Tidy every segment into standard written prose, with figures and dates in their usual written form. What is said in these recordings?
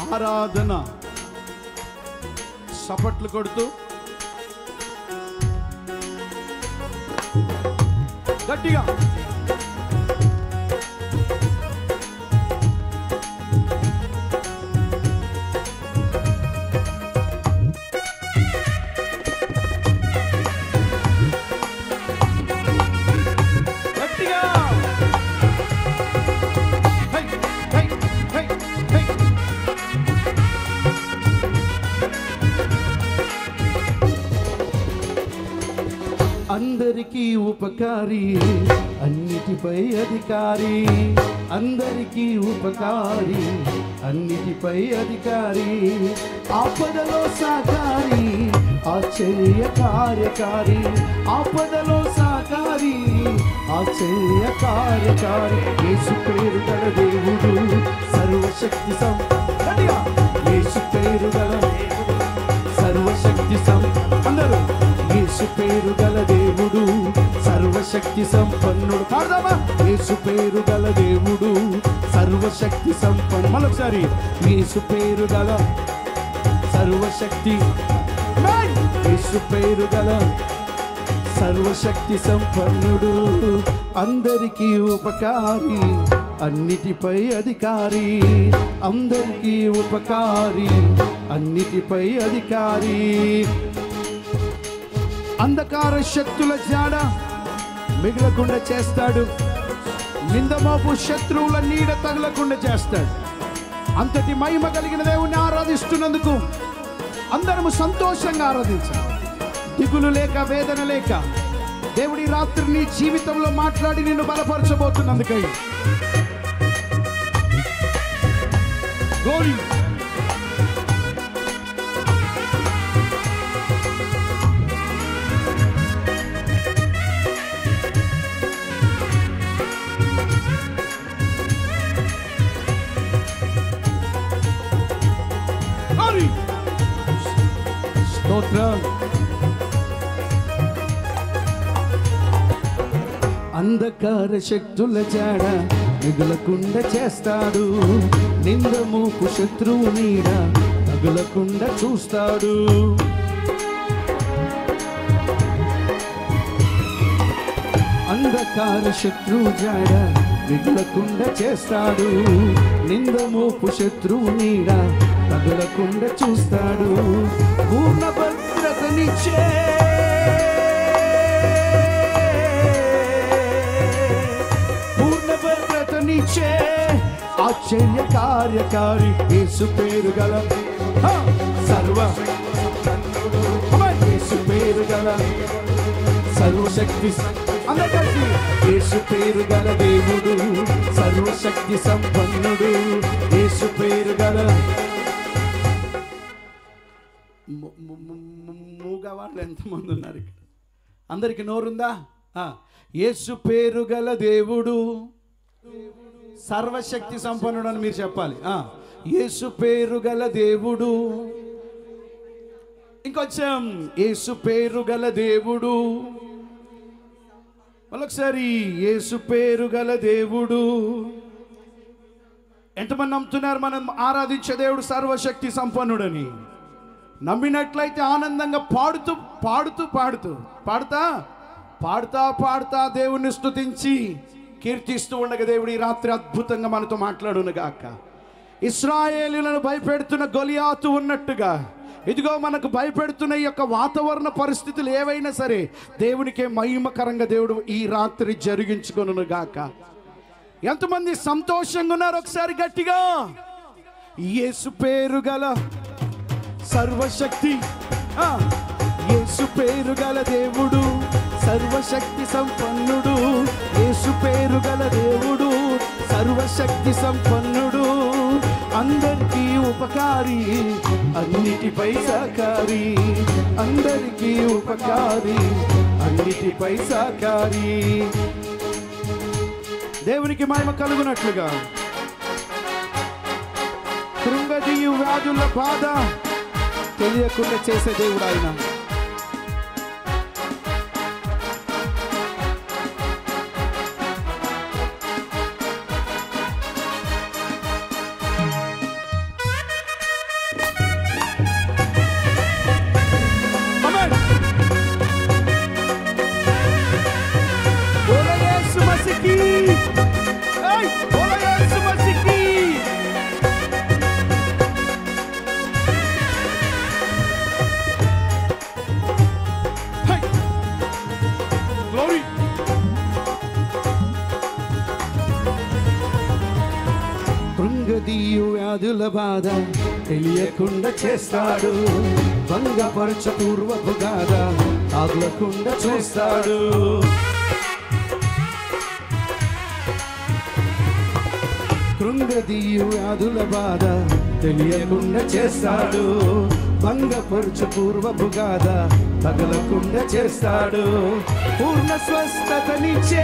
ఆరాధన. చప్పట్లు కొడుతూ గట్టిగా అందరికీ ఉపకారి, అన్నిటిపై అధికారి. అందరికీ ఉపకారి, అన్నిటిపై అధికారి. ఆపదలో సహకారి, ఆశ్చర్య కార్యకారి. ఆపదలో సహకారి, ఆశ్చర్య కార్యకారి. యేసు పేరు గల దేవుడు సర్వశక్తి సంపన్నుడు. యేసు పేరు గల సర్వశక్తి అందరూ యేసు పేరు గల దేవుడు సర్వశక్తి సంపన్నుడు. పాడదామా? యేసు పేరు గల దేవుడు సర్వశక్తి సంపన్నుడు. మరొకసారి, యేసు పేరు గల సర్వశక్తి, యేసు పేరు గల సర్వశక్తి సంపన్నుడు. అందరికీ ఉపకారి, అన్నిటిపై అధికారి. అందరికీ ఉపకారి, అన్నిటిపై అధికారి. అంధకార శక్తుల జాడ మిగలకుండా చేస్తాడు. నిందమోపు శత్రువుల నీడ తగలకుండా చేస్తాడు. అంతటి మహిమ కలిగిన దేవుణ్ణి ఆరాధిస్తున్నందుకు అందరము సంతోషంగా ఆరాధించాలి. దిగులు లేక, వేదన లేక, దేవుడి రాత్రి నీ జీవితంలో మాట్లాడి నిన్ను బలపరచబోతున్నందుకై గోరి స్తోత్రం. అంధకార శక్తుల జాడ మిగులకుండా చేస్తాడు. నిందమోపు శత్రువు నీడ తగులకుండా చూస్తాడు. అంధకార శత్రువు జాడ మిగులకుండా చేస్తాడు. నిందమోపు శత్రువు నీడ తగులకుండా చూస్తాడు. పూర్ణ భద్రతనిచ్చే ఆశ్చర్య కార్యకారి. యేసు పేరు గల సర్వ, యేసు పేరు గల సర్వశక్తి. అందరికీ యేసు పేరు గల దేవుడు సర్వశక్తి సంపన్నుడు. యేసు పేరు గల మూగవాళ్ళు ఎంతమంది ఉన్నారు ఇక్కడ? అందరికి నోరుందా? యేసు పేరు గల దేవుడు సర్వశక్తి సంపన్నుడు అని మీరు చెప్పాలి. యేసు పేరు గల దేవుడు. ఇంకొంచెం, యేసు పేరు గల దేవుడు. మరొకసారి, యేసు పేరు గల దేవుడు. ఎంతమంది నమ్ముతున్నారు మనం ఆరాధించే దేవుడు సర్వశక్తి సంపన్నుడని? నమ్మినట్లయితే ఆనందంగా పాడుతూ పాడుతూ పాడుతూ పాడుతా పాడుతా పాడుతా దేవుణ్ణి స్తుతించి కీర్తిస్తూ ఉండగా దేవుడు ఈ రాత్రి అద్భుతంగా మనతో మాట్లాడునుగాక. ఇశ్రాయేలీయులను భయపెడుతున్న గొలియాతు ఉన్నట్టుగా ఇదిగో మనకు భయపెడుతున్న ఈ యొక్క వాతావరణ పరిస్థితులు ఏవైనా సరే దేవునికే మహిమకరంగా దేవుడు ఈ రాత్రి జరిగించుకొనుగాక. ఎంతమంది సంతోషంగా ఉన్నారు? ఒకసారి గట్టిగా, యేసు పేరు గల సర్వశక్తి, యేసు పేరు గల దేవుడు సర్వశక్తి సంపన్నుడు. యేసు పేరు గల దేవుడు సర్వశక్తి సంపన్నుడు. అందరికీ ఉపకారి, అన్నిటిపై సహకారి. అందరికీ ఉపకారి, అన్నిటిపై సహకారి. దేవునికి మహిమ కలుగునట్లుగా కృంగదీయు వ్యాధుల బాధ తెలియకుండా చేసే దేవుడు ఆయన. కృంగదీయు వ్యాధుల బాధ తెలియకుండా చేస్తాడు, భంగపరచ పూర్వపు గాథ ఆగలకుండా చూస్తాడు. కృంగదీయు వ్యాధుల బాధ తెలియకుండా చేస్తాడు, భంగపరచు పూర్వపు గాథ తగలకుండా చేస్తాడు. పూర్ణ స్వస్థతనిచ్చే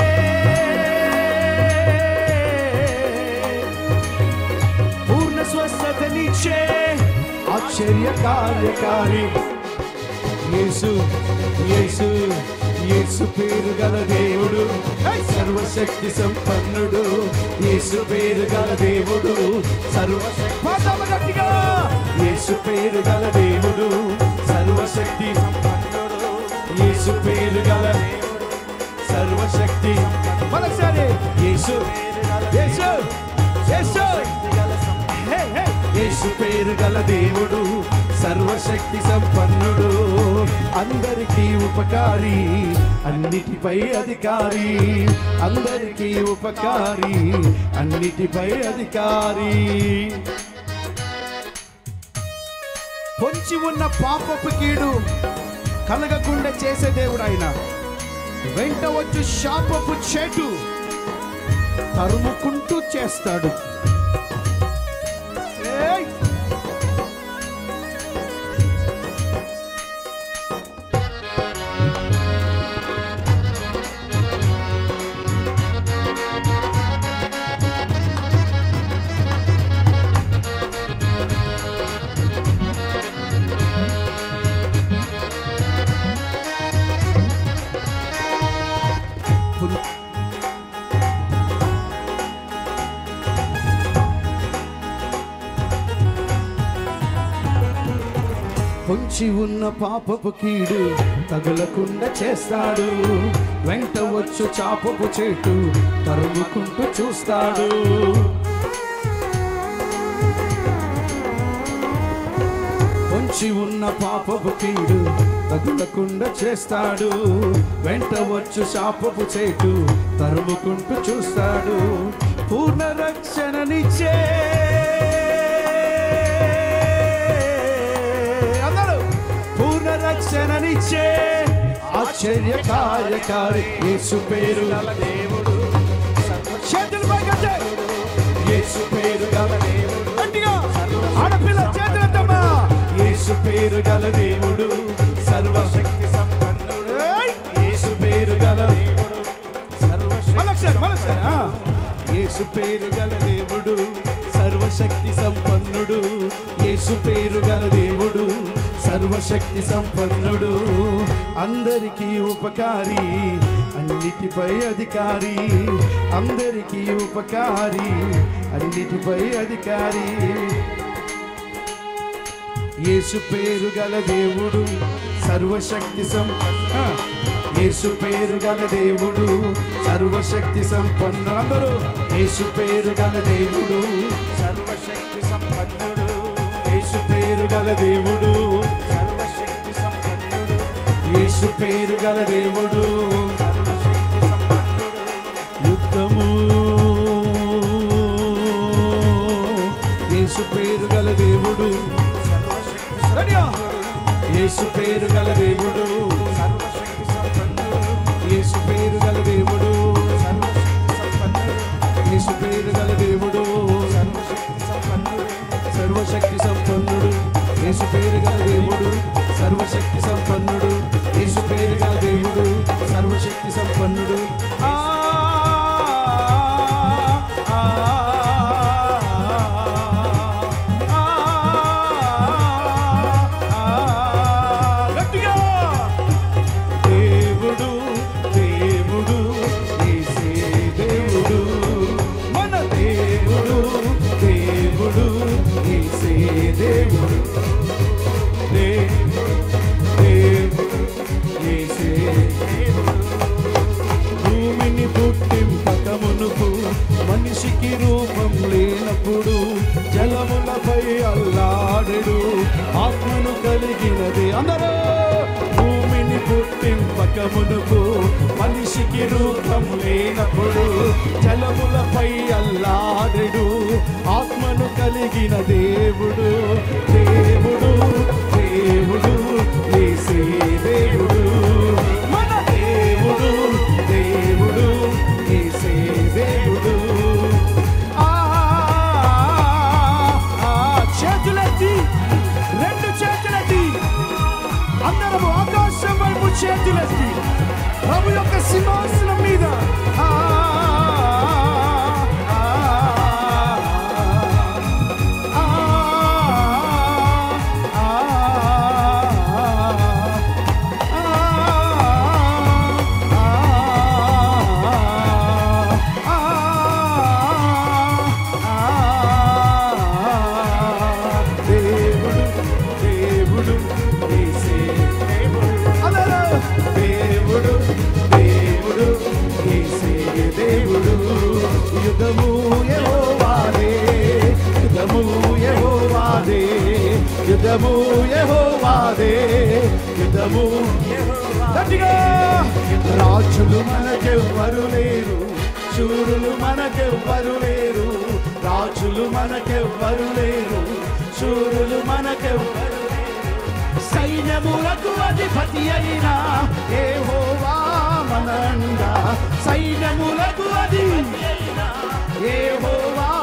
స్వస్థతనిచ్చే ఆశ్చర్య కార్యకారి యేసు యేసు యేసు పేరు గల దేవుడు, సర్వశక్తి సంపన్నుడు. యేసు పేరు గల దేవుడు, సర్వశక్తిగా యేసు పేరు గల దేవుడు, సర్వశక్తి సంపన్నుడు. యేసు పేరు గల సర్వశక్తి మరొకసారి యేసు యేసు యేసు యేసు పేరు గల దేవుడు, సర్వశక్తి సంపన్నుడు. అందరికీ ఉపకారి, అన్నిటిపై అధికారి. అందరికీ ఉపకారి, అన్నిటిపై అధికారి. పొంచి ఉన్న పాపపు కీడు కలగకుండా చేసే దేవుడు ఆయన. వెంట వచ్చు శాపపు చెట్టు తరుముకుంటూ చేస్తాడు. పొంచి ఉన్న పాపపు కీడు తగలకుండా చేస్తాడు, వెంట వచ్చు చాపపు చెట్టు తరుముకుంటూ చూస్తాడు. పొంచి ఉన్న పాపపు కీడు తగలకుండా చేస్తాడు, వెంట వచ్చు చాపపు చెట్టు తరుముకుంటూ చూస్తాడు. పూర్ణ రక్షణనిచ్చే రక్షణనిచ్చే ఆశ్చర్య కార్యకారి యేసు పేరు గల దేవుడు, యేసు పేరు గల దేవుడు. ఆడపిల్ల చేతులెత్తమ్మా. యేసు పేరు గల దేవుడు, సర్వశక్తి సంపన్నుడు. యేసు పేరు గల దేవుడు, యేసు పేరు గల దేవుడు, సర్వశక్తి సంపన్నుడు. యేసు పేరు గల దేవుడు, సర్వశక్తి సంపన్నుడు. అందరికీ ఉపకారి, అన్నిటిపై అధికారి. అందరికీ ఉపకారి, అన్నిటిపై అధికారి. యేసు పేరు గల దేవుడు, సర్వశక్తి యేసు పేరు గల దేవుడు, సర్వశక్తి సంపన్నుడు. అందరూ యేసు పేరు గల దేవుడు, సర్వశక్తి సంపన్నుడు. యేసు పేరు గల దేవుడు, సర్వశక్తి సంపన్నుడు. యేసు పేరు గల దేవుడు, సర్వశక్తి సంపన్నుడు. యుద్ధము యేసు పేరు గల దేవుడు, యేసు పేరు గల దేవుడు, సర్వశక్తి సంపన్నుడు. యేసు పేరు గల దేవుడు, యేసు పేరు గల దేవుడు, సర్వశక్తి సంపన్నుడు. యేసు పేరు గల దేవుడు, సర్వశక్తి సంపన్నుడు. యేసు పేరు గల దేవుడు, సర్వశక్తి సంపన్నుడు. మనిషికి రూపం లేనప్పుడు జలములపై అల్లాడెడు, ఆత్మను కలిగినది. అందరూ భూమిని పుట్టింపకమునుకు మనిషికి రూపం లేనప్పుడు జలములపై అల్లాడెడు, కలిగిన దేవుడు దేవుడు దేవుడు యేసే దేవుడు మన దేవుడు దేవుడు యేసే దేవుడు చేతులెత్తి రెండు చేతులెత్తి అందరము ఆకాశం వైపు చేతులెత్తి ప్రభు యొక్క సింహాసనం మీద యుద్ధము యెహోవాదే యుద్ధము గట్టిగా రాజులు మనకెవ్వరు లేరు శూరులు మనకెవ్వరు లేరు రాజులు మనకెవ్వరు లేరు శూరులు మనకెవ్వరు సైన్యములకు అధిపతి అయిన యెహోవా మనంగా సైన్యములకు అధిపతి అయిన యెహోవా